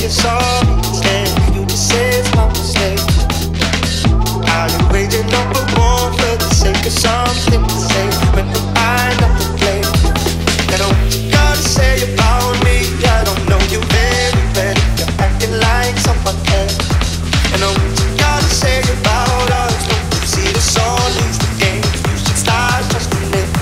you're sorry instead. You just say it's my mistake. Are you waging up a war for the sake of something to say when we find nothing to play? I know what you gotta say about me. I don't know you very well. You're acting like someone else. I know what you gotta say about us. Don't you see the song leads the game? You should start trusting it.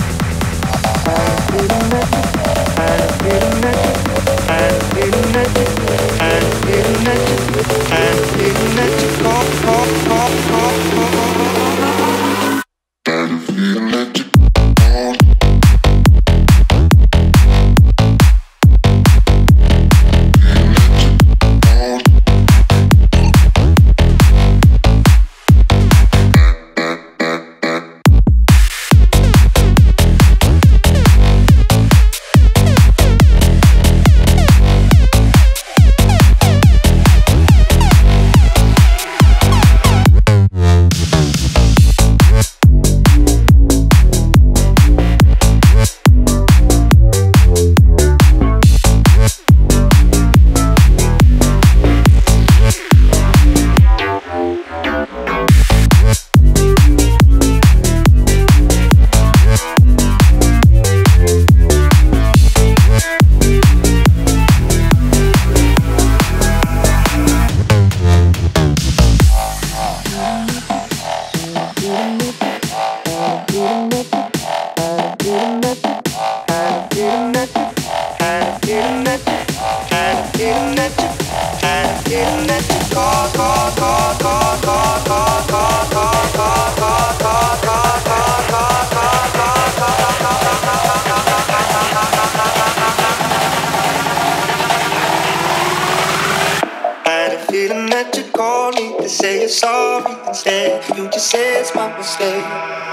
Feeling that you call me to say you're sorry instead. You just say it's my mistake.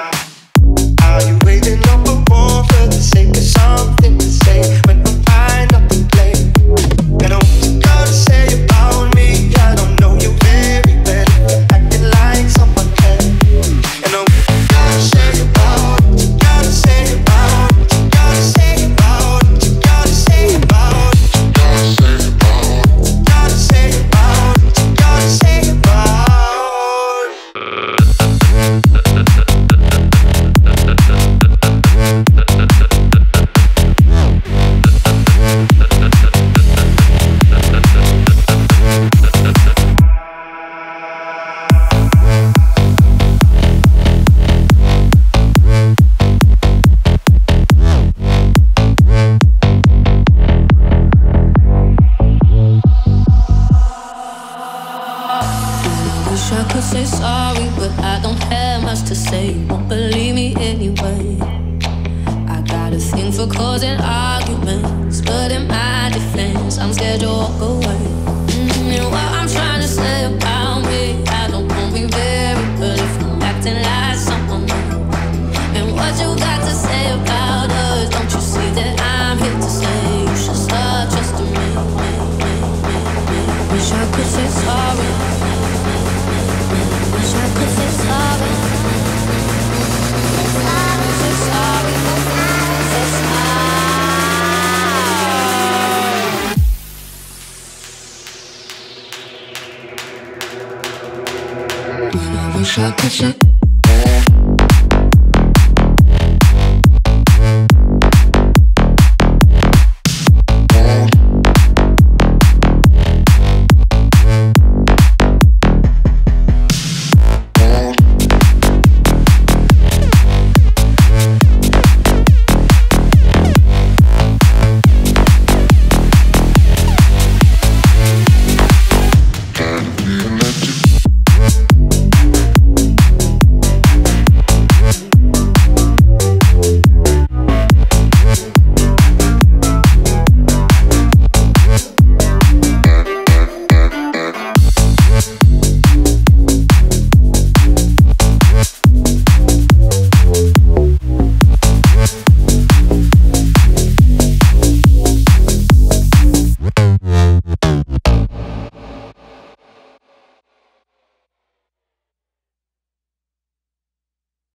Are you waging up a war for the sake of something to say when I find nothing to play? I know what you gotta say about me. I don't know you very well. You're acting like someone else. I know what you gotta say about it. You gotta say about it. You gotta say about it. You gotta say about it. You gotta say about it. You gotta say about it. You gotta say about it. Wish I could say sorry, but I don't have much to say. You won't believe me anyway. I got a thing for causing arguments, but in my defense, I'm scared to walk away. And what I'm trying to say about me, I don't want me very good if I'm acting like someone new. And what you got to say about us, don't you see that I'm here to say you should start trusting me. Wish I could say sorry. Wish I could say sorry. Say sorry. Say sorry. And I wish I could say